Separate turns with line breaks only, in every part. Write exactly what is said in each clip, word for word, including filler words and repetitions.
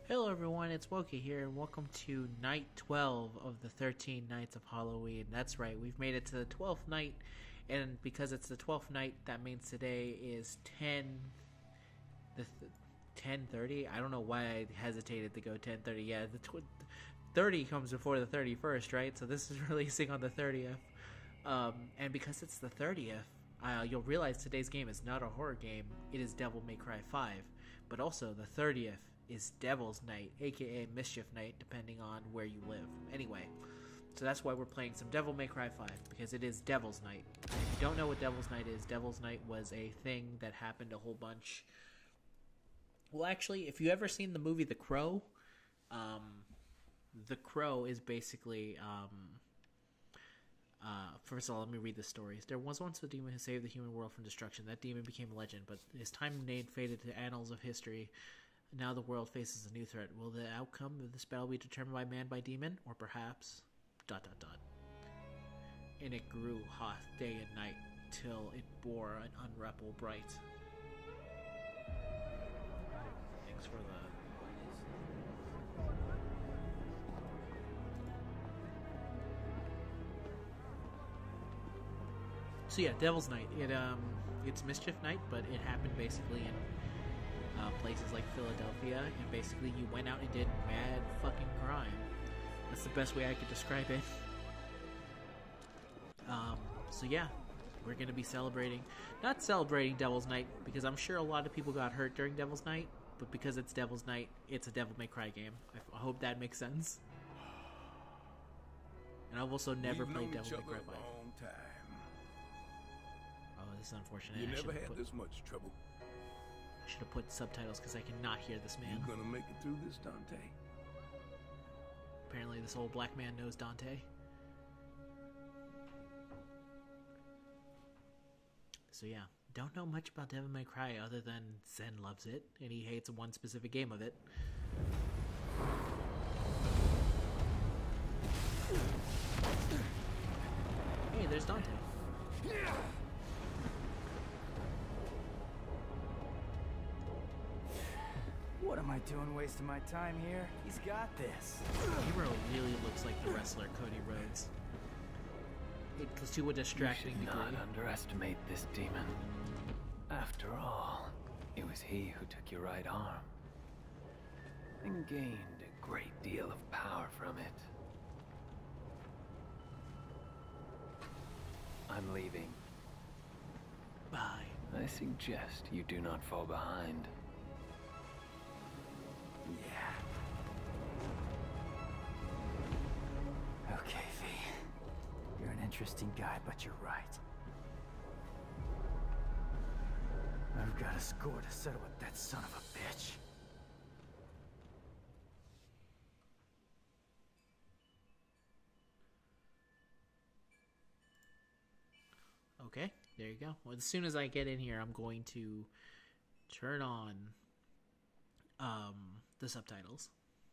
Hello everyone, it's Wokey here, and welcome to night twelve of the thirteen nights of Halloween. That's right, we've made it to the twelfth night, and because it's the twelfth night, that means today is ten... the th- ten thirty? I don't know why I hesitated to go ten thirty. Yeah, the tw- thirty comes before the thirty-first, right? So this is releasing on the thirtieth. Um, and because it's the thirtieth, uh, you'll realize today's game is not a horror game, it is Devil May Cry five. But also, the thirtieth is Devil's Night, aka Mischief Night, depending on where you live. Anyway, so that's why we're playing some Devil May Cry five, because it is Devil's Night. And if you don't know what Devil's Night is, Devil's Night was a thing that happened a whole bunch. Well, actually, if you ever seen the movie The Crow, um, The Crow is basically... Um, Uh, first of all, let me read the stories. There was once a demon who saved the human world from destruction. That demon became a legend, but his time name faded to annals of history. Now the world faces a new threat. Will the outcome of this battle be determined by man, by demon, or perhaps... dot dot dot. And it grew hot day and night, till it bore an unrepel bright. Thanks for the... So yeah, Devil's Night. It um, it's Mischief Night, but it happened basically in uh, places like Philadelphia, and basically you went out and did mad fucking crime. That's the best way I could describe it. Um, so yeah, we're gonna be celebrating, not celebrating Devil's Night, because I'm sure a lot of people got hurt during Devil's Night, but because it's Devil's Night, it's a Devil May Cry game. I, I hope that makes sense. And I've also never
We've
played
known
Devil
each
May
other
Cry
a
five.
long time.
Oh, this is unfortunate.
You
I
never had
put,
this much trouble.
I should have put subtitles because I cannot hear this man.
You gonna make it through this, Dante?
Apparently this old black man knows Dante. So yeah, don't know much about Devil May Cry other than Zen loves it, and he hates one specific game of it. Hey, there's Dante.
What am I doing wasting my time here? He's got this.
Hero really looks like the wrestler Cody Rhodes. It's to a distracting
you should
degree.
not underestimate this demon. After all, it was he who took your right arm and gained a great deal of power from it. I'm leaving.
Bye.
I suggest you do not fall behind.
Yeah. Okay, V. You're an interesting guy, but you're right. I've got a score to settle with that son of a bitch.
Okay, there you go. Well, as soon as I get in here, I'm going to turn on um, the subtitles.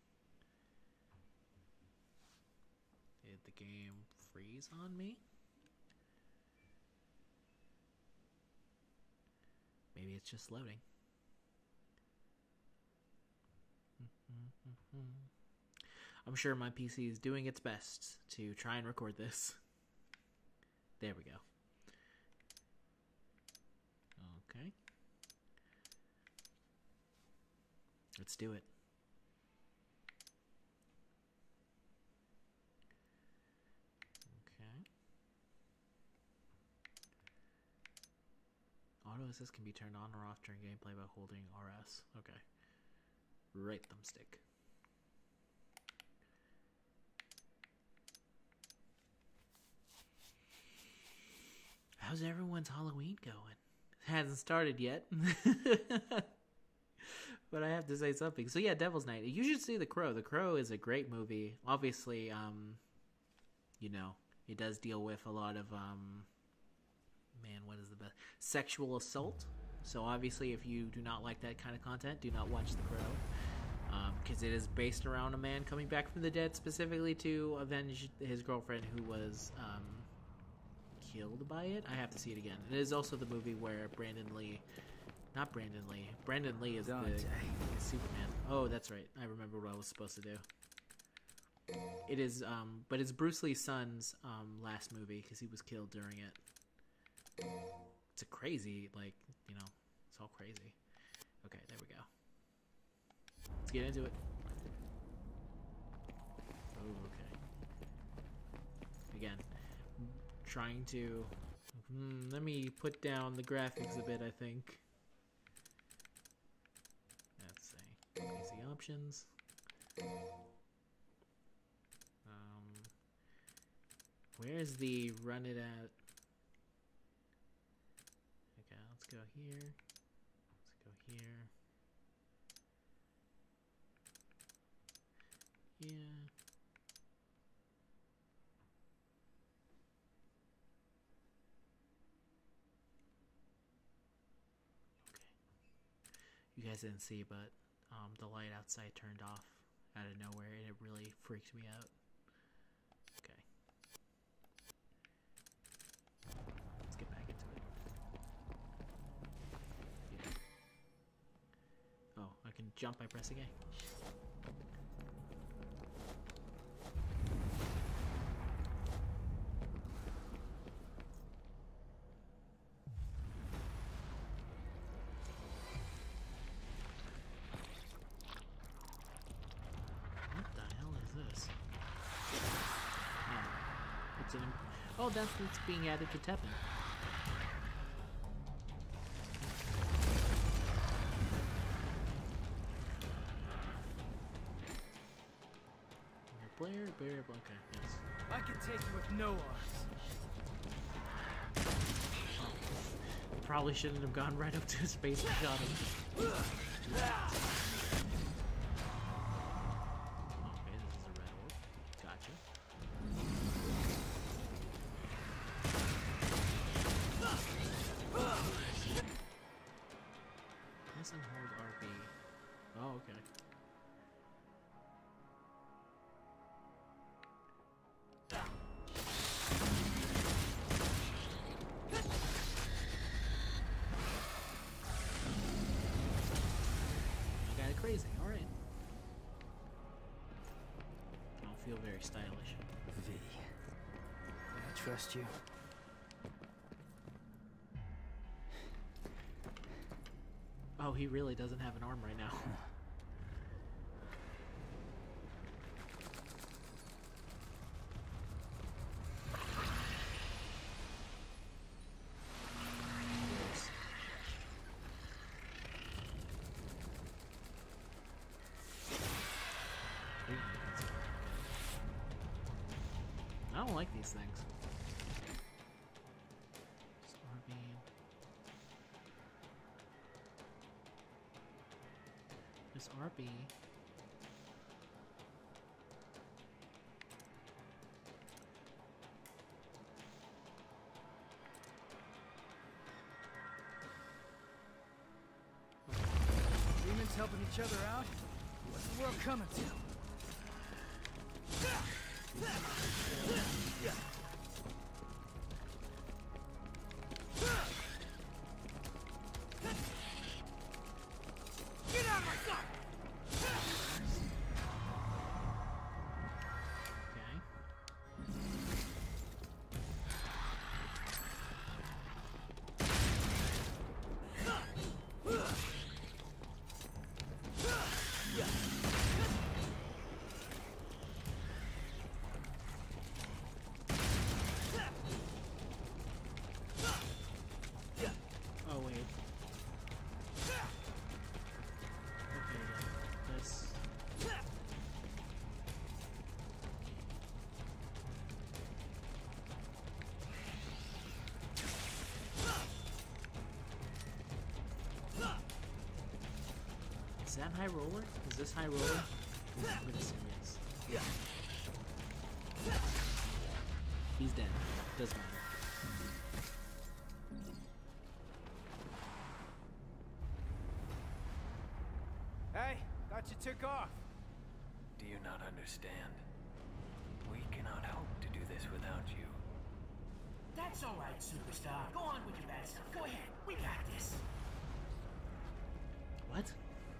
Did the game freeze on me? Maybe it's just loading. I'm sure my P C is doing its best to try and record this. There we go. Okay. Let's do it. Okay. Auto assist can be turned on or off during gameplay by holding R S. Okay. Right thumbstick. How's everyone's Halloween going? It hasn't started yet. But I have to say something. So yeah, Devil's Night. You should see The Crow. The Crow is a great movie. Obviously, um, you know, it does deal with a lot of, um, man, what is the best? Sexual assault. So obviously, if you do not like that kind of content, do not watch The Crow. Because um, it is based around a man coming back from the dead specifically to avenge his girlfriend who was um, killed by it. I have to see it again. It is also the movie where Brandon Lee not Brandon Lee. Brandon Lee is the,
Dante.
the Superman. Oh, that's right. I remember what I was supposed to do. It is, um, but it's Bruce Lee's son's um, last movie because he was killed during it. It's a crazy, like, you know, it's all crazy. Okay, there we go. Let's get into it. Oh, okay. Again, trying to... Hmm, let me put down the graphics a bit, I think. Let's see. Easy options. Um, where's the run it at? Okay, let's go here. Let's go here. Yeah. You guys didn't see, but um, the light outside turned off out of nowhere, and it really freaked me out. Okay. Let's get back into it. Yeah. Oh, I can jump by pressing A. Oh, that's what's being added to Teppen. Blair, Blair, okay, yes.
I can take you with no arms.
Oh, probably shouldn't have gone right up to his face and shot him. Okay, this is a red orb. Gotcha. Press and hold R B. Oh, okay. I got it crazy. All right. I don't feel very stylish.
V, can I trust you?
Oh, he really doesn't have an arm right now. I don't like these things. This R B.
Demons helping each other out? What's the world coming to? Get out of my sight!
Oh wait. Okay, this. Is that high roller? Is this high roller? I'm gonna say yes. He's dead. Doesn't matter.
Hey, thought you took off.
Do you not understand? We cannot hope to do this without you.
That's all right, superstar. Go on with your bad stuff. Go ahead. We got this.
What?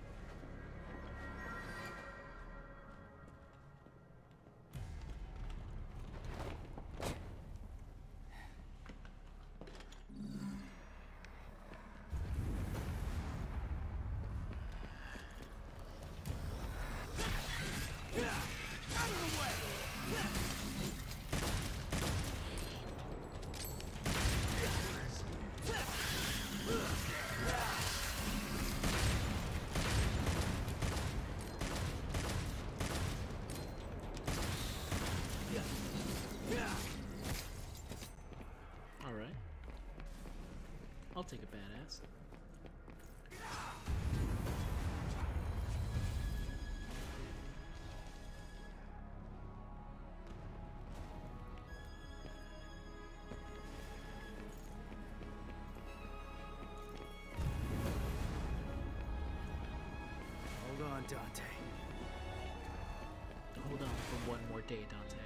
Alright. I'll take a badass.
Hold on, Dante.
Hold on for one more day, Dante.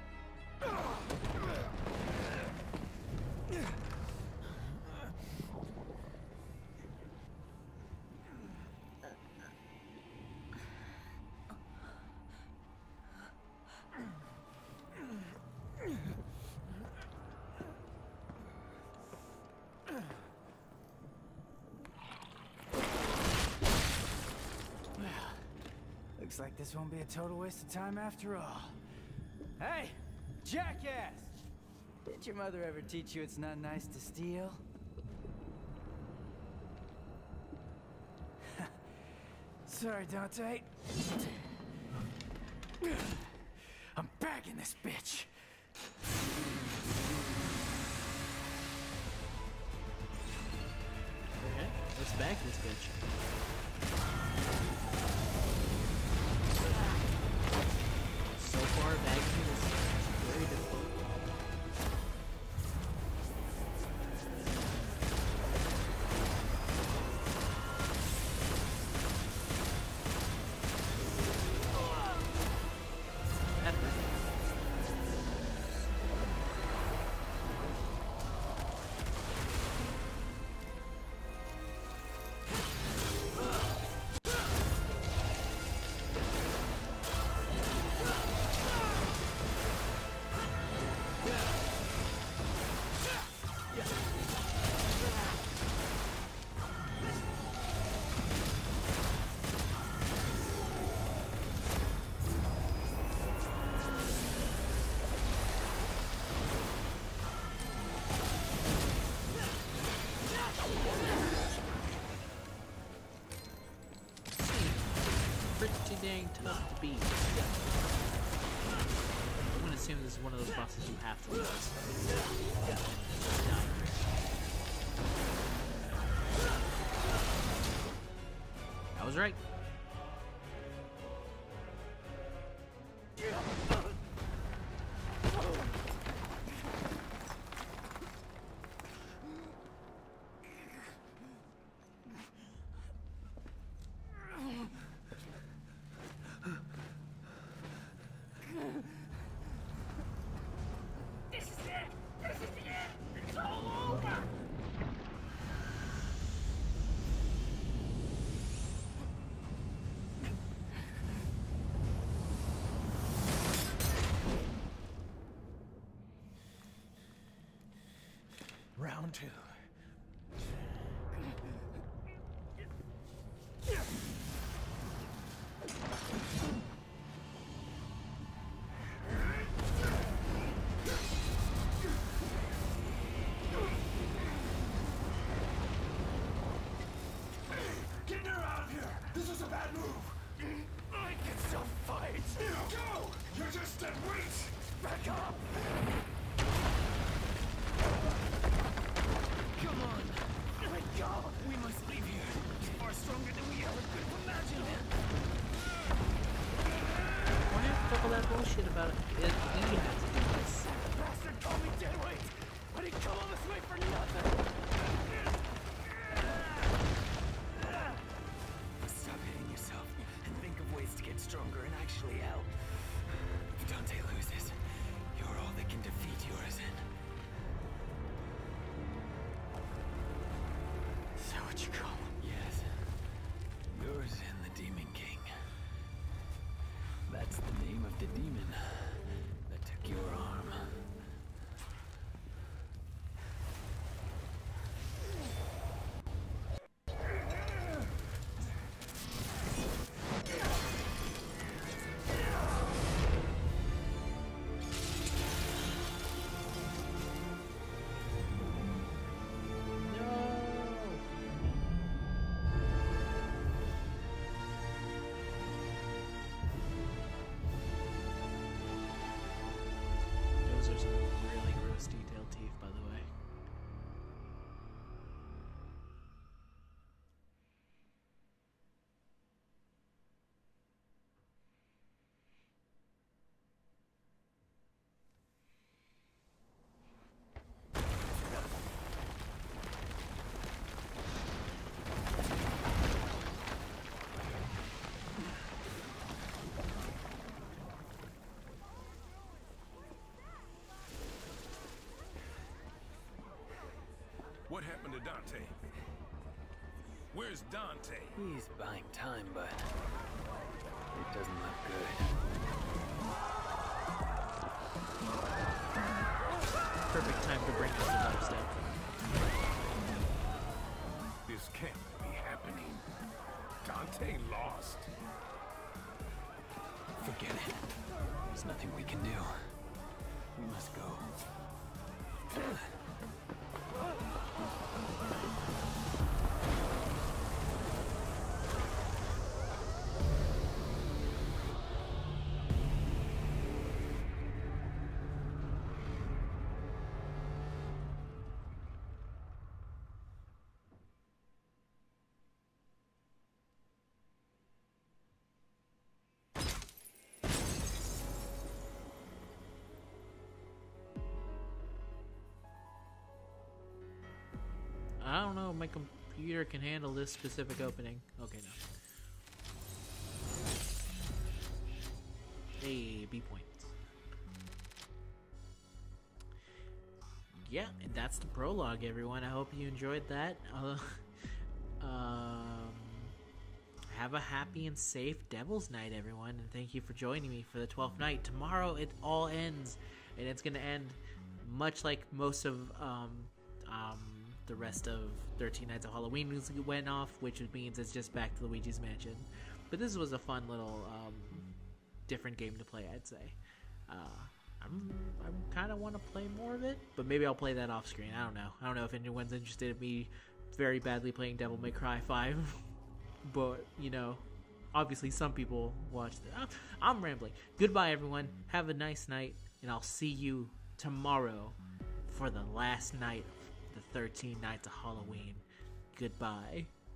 Looks like this won't be a total waste of time after all. Hey, jackass! Did your mother ever teach you it's not nice to steal? Sorry, Dante. I'm bagging this bitch.
Okay, let's bag this bitch. So far, bagging is very difficult. Pretty dang tough to beat. I'm gonna assume this is one of those bosses you have to lose. I was right.
Round two.
Get her out of here! This is a bad move!
I can still fight!
Go! You're just dead weight!
Back up!
Come on!
Let go!
We must leave here. It's far stronger than we ever could have imagined.
Why have to talk all that bullshit about it? It you have to do this.
Bastard called me dead weight! I didn't come all this way for nothing!
Stop hitting yourself and think of ways to get stronger and actually help. If Dante loses, you're all that can defeat Urizen.
Is that what you call him?
Yes.
the demon that took your arm.
Those are some really gross detailed teeth, by the way.
What happened to Dante? Where's Dante?
He's buying time, but it doesn't look good.
Perfect time to bring up the dubstep.
This can't be happening. Dante lost.
Forget it. There's nothing we can do. We must go.
I don't know, my computer can handle this specific opening. Okay, no. Hey, B points. Yeah, and that's the prologue, everyone. I hope you enjoyed that. Uh, um, have a happy and safe Devil's Night, everyone, and thank you for joining me for the twelfth night. Tomorrow it all ends, and it's going to end much like most of um, um, the rest of thirteen Nights of Halloween music went off, which means it's just back to Luigi's Mansion. But this was a fun little um, different game to play, I'd say. Uh, I'm, I'm kind of want to play more of it, but maybe I'll play that off screen. I don't know. I don't know if anyone's interested in me very badly playing Devil May Cry five, but you know, obviously some people watch that. I'm rambling. Goodbye, everyone. Have a nice night, and I'll see you tomorrow for the last night of the thirteen Nights of Halloween. Goodbye.